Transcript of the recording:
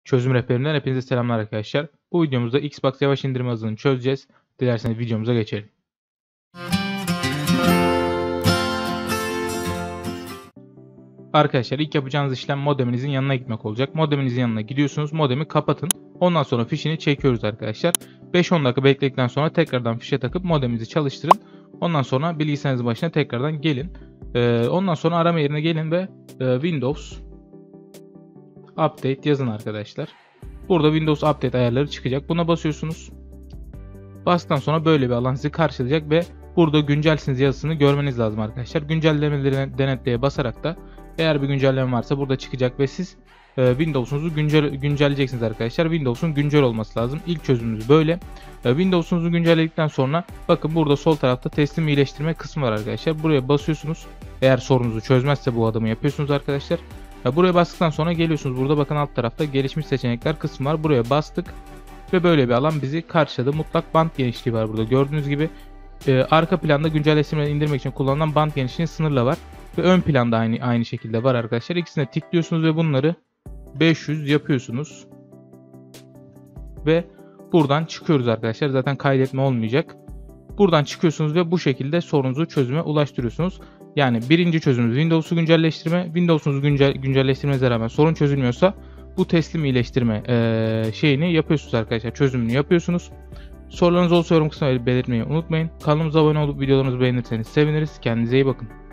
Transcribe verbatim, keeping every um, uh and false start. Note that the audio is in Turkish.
Çözüm rehberimden hepinize selamlar arkadaşlar. Bu videomuzda Xbox yavaş indirme hızını çözeceğiz. Dilerseniz videomuza geçelim. Arkadaşlar ilk yapacağınız işlem modeminizin yanına gitmek olacak. Modeminizin yanına gidiyorsunuz. Modemi kapatın. Ondan sonra fişini çekiyoruz arkadaşlar. beş on dakika bekledikten sonra tekrardan fişe takıp modeminizi çalıştırın. Ondan sonra bilgisayarınızın başına tekrardan gelin. Ee, ondan sonra arama yerine gelin ve e, Windows Update yazın arkadaşlar. Burada Windows Update ayarları çıkacak. Buna basıyorsunuz. Bastıktan sonra böyle bir alan sizi karşılayacak ve burada güncelsiniz yazısını görmeniz lazım arkadaşlar. Güncellemeleri denetleye basarak da eğer bir güncelleme varsa burada çıkacak ve siz e, Windows'unuzu güncel, güncelleyeceksiniz arkadaşlar. Windows'un güncel olması lazım. İlk çözümümüz böyle. E, Windows'unuzu güncelledikten sonra bakın burada sol tarafta teslim iyileştirme kısmı var arkadaşlar. Buraya basıyorsunuz. Eğer sorununuzu çözmezse bu adımı yapıyorsunuz arkadaşlar. E, buraya bastıktan sonra geliyorsunuz. Burada bakın alt tarafta gelişmiş seçenekler kısmı var. Buraya bastık. Ve böyle bir alan bizi karşıladı. Mutlak bant genişliği var burada gördüğünüz gibi. Ee, arka planda güncelleştirmeleri indirmek için kullanılan bant genişliğinin sınırla var. Ve ön planda aynı aynı şekilde var arkadaşlar. İkisine tıklıyorsunuz ve bunları beş yüz yapıyorsunuz. Ve buradan çıkıyoruz arkadaşlar. Zaten kaydetme olmayacak. Buradan çıkıyorsunuz ve bu şekilde sorunuzu çözüme ulaştırıyorsunuz. Yani birinci çözümümüz Windows'u güncelleştirme. Windows'unuzu güncel, güncelleştirmenize rağmen sorun çözülmüyorsa bu teslim iyileştirme e, şeyini yapıyorsunuz arkadaşlar. Çözümünü yapıyorsunuz. Sorularınız olursa yorum kısmına belirtmeyi unutmayın. Kanalımıza abone olup videolarımızı beğenirseniz seviniriz. Kendinize iyi bakın.